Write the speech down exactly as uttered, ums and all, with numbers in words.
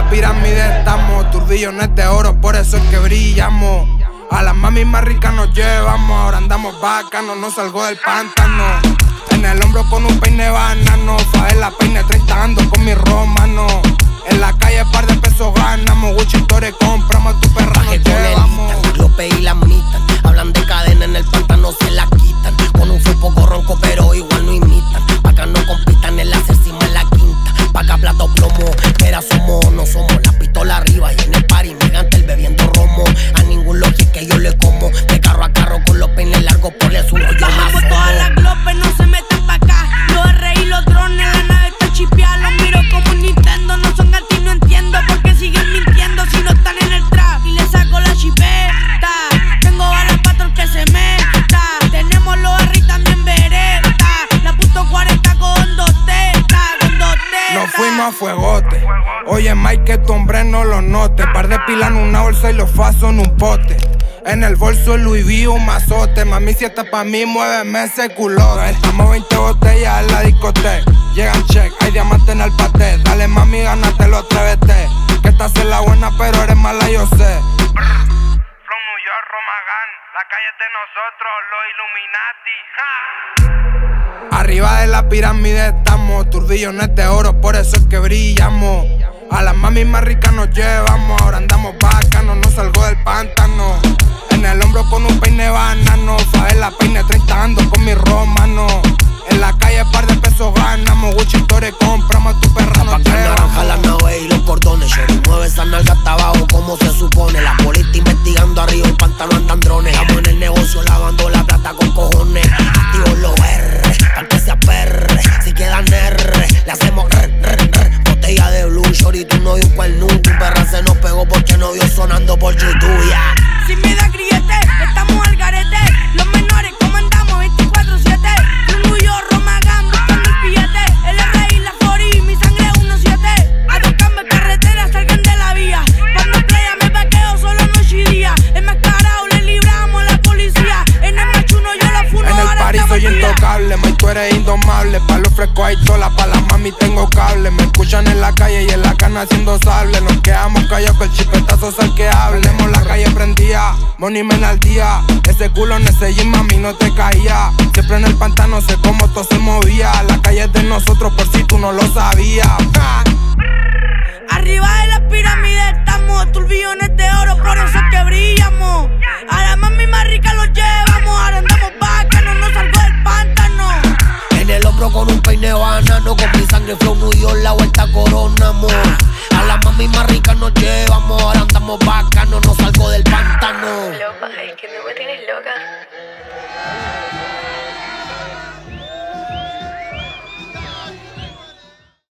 la pirámide estamos, turbillones de oro, por eso es que brillamos. A las mami más ricas nos llevamos, ahora andamos bacanos, no salgo del pantano. En el hombro con un peine banano, Faela peine treinta, ando con mi romano. En la calle par de pesos ganamos, Gucci Torres compramos, tu perra nos llevamos. López y la mitan, hablan de cadena en el pantano, se la quitan. Con un flow poco ronco, pero igual no imitan. Pa' acá no compitan, el hacer cima en la quinta. Pa' acá plato plomo, mira somos o no somos. La pistola arriba y en el party gigante el bebiendo romo. A ningún logi que yo le como, de carro a carro con los peines largos por el sur. Yo bajamos todas las glopes, no se metan pa' acá. Los R y los drones, la nave está chipeada. Los miro como un Nintendo, no son gatis, no entiendo por qué siguen mintiendo si no están en el trap. Y le saco la chipeta, tengo balas pa' todo el que se meta. Tenemos los R y también vereta. La puto cuarenta con dos tetas, con dos tetas. Nos fuimos a fuegote. Oye Mike, que tu hombre no lo note. Par de pilas en una bolsa y los fasos en un pote. En el bolso Louis V un mazote. Mami, si está pa' mí, muéveme ese culote. Estamos veinte botellas en la discoteca. Llegan check, hay diamantes en el paté. Dale mami, gánatelo, atrévete. Que estás en la buena, pero eres mala, yo sé. From New York, Romagán. La calle es de nosotros, los Illuminati. Arriba de la pirámide estamos, turbillones de oro, por eso es que brillamos. A las mami más ricas nos llevamos, ahora andamos bacanos, no salgo del pantano. En el hombro con un peine banano, Faela peine treinta, ando con mi romano. En la calle par de pesos ganamos, Gucci Torres compramos, tu perra nos naranja, la nave y los cordones. Shorty mueve esa nalga hasta abajo como se supone. La policía investigando arriba, el pantano andan drones. Estamos en el negocio lavando la plata con cojones. Activo los R, pa' que se aperre. Si quedan R, le hacemos R, R, R. Botella de blue, shorty, tu novio un cuerno. Tu perra se nos pegó porque no vio sonando por YouTube, ya. Sin miedo a grillete, estamos al garete. Los menores comandamos veinticuatro siete. New York, Romagán, buscando el billete. El R y la cuarenta, mi sangre es uno siete. A dos cambios carretera, salgan de la vía. Cuando playa me vaqueo, solo noche y día. Enmascarado, le libramos a la policía. En el machuno yo la funo, en el ahora party soy intocable, Mike, tú eres indomable. Pa' los frescos hay sola, pa' la mami tengo cable. Me escuchan en la calle y en la cana haciendo sable. Nos quedamos callados que el chipetazo es el que hable. Tenemos la calle prendida, money men al día. Ese culo en ese gym, mami, no te caía. Siempre en el pantano, sé cómo todo se movía. La calle es de nosotros por si tú no lo sabías. Arriba de la pirámide estamos, turbillones de oro, por eso es que brilla.